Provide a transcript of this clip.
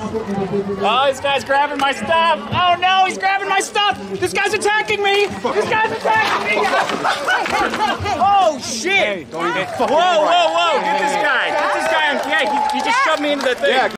Oh, this guy's grabbing my stuff. Oh no, he's grabbing my stuff. This guy's attacking me. This guy's attacking me. Oh shit. Whoa, whoa, whoa. Get this guy. Get this guy on. Yeah, he just shoved me into the thing. Yeah.